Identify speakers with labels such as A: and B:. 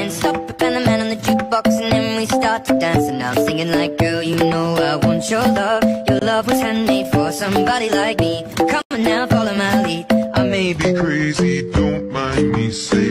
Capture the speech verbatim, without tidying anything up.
A: then stop it, and the man on the jukebox, and then we start to dance. And I'm singing like, girl, you know I want your love. Your love was handmade for somebody like me. Come on now, follow my lead. I may be
B: Be crazy, don't mind me saying